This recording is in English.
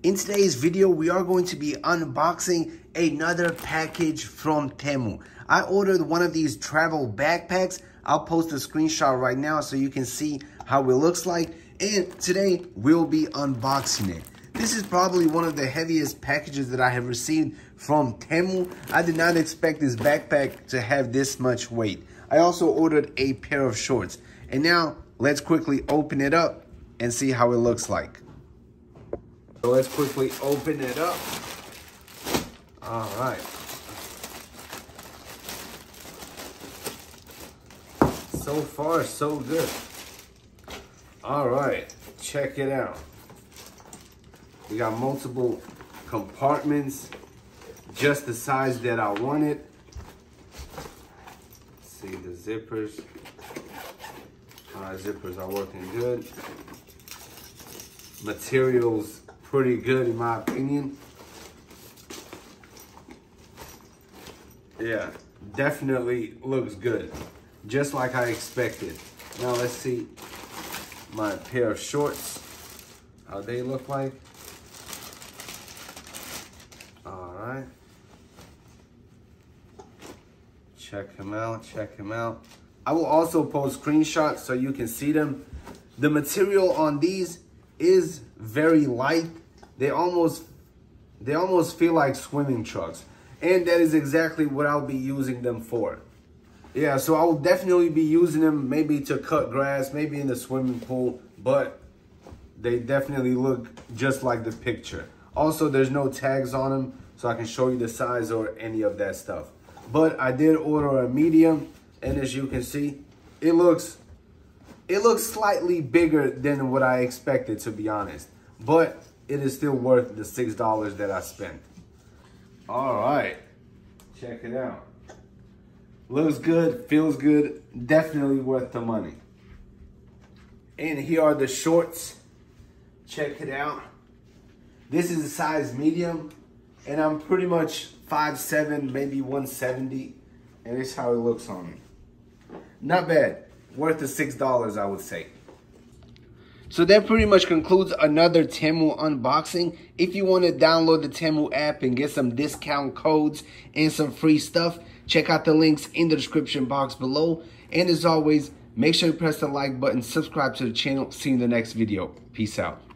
In today's video, we are going to be unboxing another package from Temu. I ordered one of these travel backpacks. I'll post a screenshot right now so you can see how it looks like. And today, we'll be unboxing it. This is probably one of the heaviest packages that I have received from Temu. I did not expect this backpack to have this much weight. I also ordered a pair of shorts. And now, let's quickly open it up and see how it looks like. So let's quickly open it up. All right. So far, so good. All right, check it out. We got multiple compartments, just the size that I wanted. Let's see the zippers. Zippers are working good. Materials pretty good in my opinion. Yeah, definitely looks good, just like I expected. Now let's see my pair of shorts, how they look like. All right, check them out, check them out. I will also post screenshots so you can see them. The material on these is very light. They almost feel like swimming trunks. And that is exactly what I'll be using them for. Yeah, so I will definitely be using them maybe to cut grass, maybe in the swimming pool, but they definitely look just like the picture. Also, there's no tags on them, so I can show you the size or any of that stuff. But I did order a medium, and as you can see, it looks slightly bigger than what I expected, to be honest. But it is still worth the $6 that I spent. All right, check it out. Looks good, feels good, definitely worth the money. And here are the shorts. Check it out. This is a size medium, and I'm pretty much 5'7", maybe 170, and this is how it looks on me. Not bad, worth the $6, I would say. So that pretty much concludes another Temu unboxing. If you want to download the Temu app and get some discount codes and some free stuff, check out the links in the description box below. And as always, make sure you press the like button, subscribe to the channel. See you in the next video. Peace out.